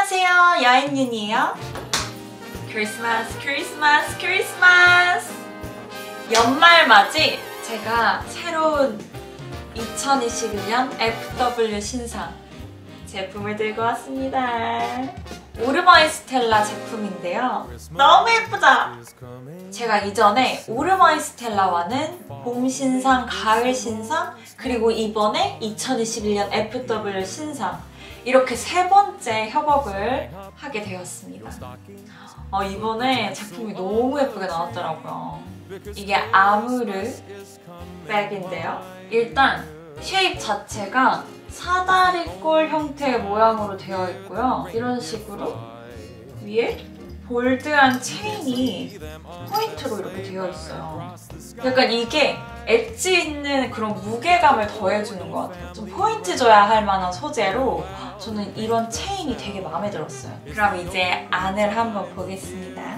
안녕하세요, 여행윤이에요. 크리스마스 크리스마스 크리스마스! 연말맞이 제가 새로운 2021년 FW 신상 제품을 들고 왔습니다. 오르마이 스텔라 제품인데요. 너무 예쁘죠? 제가 이전에 오르마이 스텔라와는 봄 신상, 가을 신상, 그리고 이번에 2021년 FW 신상 이렇게 세 번째 협업을 하게 되었습니다. 이번에 제품이 너무 예쁘게 나왔더라고요. 이게 아무르 백인데요. 일단 쉐입 자체가 사다리꼴 형태의 모양으로 되어 있고요. 이런 식으로 위에 볼드한 체인이 포인트로 이렇게 되어 있어요. 약간 이게 엣지 있는 그런 무게감을 더해주는 것 같아요. 좀 포인트 줘야 할 만한 소재로 저는 이런 체인이 되게 마음에 들었어요. 그럼 이제 안을 한번 보겠습니다.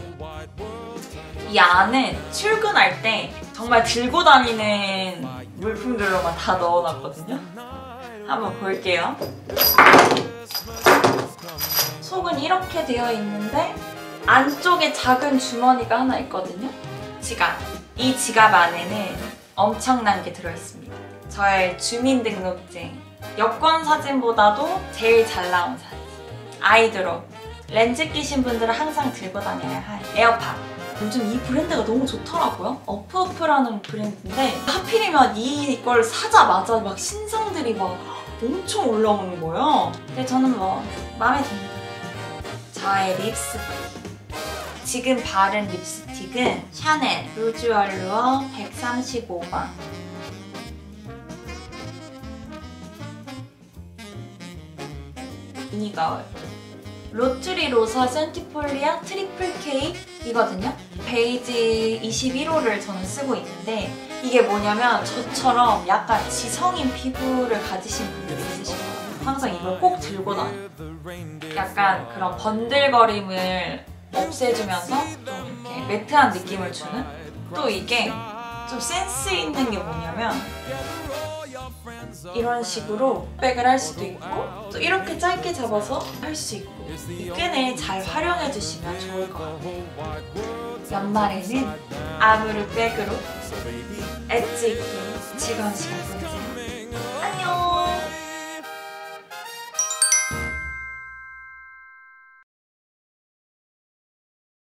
이 안은 출근할 때 정말 들고 다니는 물품들로만 다 넣어놨거든요. 한번 볼게요. 속은 이렇게 되어 있는데 안쪽에 작은 주머니가 하나 있거든요. 지갑. 이 지갑 안에는 엄청난 게 들어있습니다. 저의 주민등록증, 여권 사진보다도 제일 잘 나온 사진, 아이드롭, 렌즈 끼신 분들은 항상 들고 다녀야 할 에어팟. 요즘 이 브랜드가 너무 좋더라고요. 어프어프라는 브랜드인데 하필이면 이걸 사자마자 막 신상들이 막 엄청 올라오는 거예요. 근데 저는 뭐 마음에 듭니다. 저의 립스틱. 지금 바른 립스틱은 샤넬 루즈 알루어 135번. 미니가을. 로트리 로사 센티폴리아 트리플 K 이거든요. 베이지 21호를 저는 쓰고 있는데 이게 뭐냐면 저처럼 약간 지성인 피부를 가지신 분들이 있으실 거예요. 항상 이걸 꼭 들고 다녀요. 약간 그런 번들거림을 없애주면서 좀 이렇게 매트한 느낌을 주는? 또 이게 좀 센스 있는 게 뭐냐면 이런 식으로 백을 할 수도 있고 또 이렇게 짧게 잡아서 할 수 있고 끈을 잘 활용해 주시면 좋을 것 같아요. 연말에는 아무르 백으로 엣지 있게 즐거운 시간 보내세요.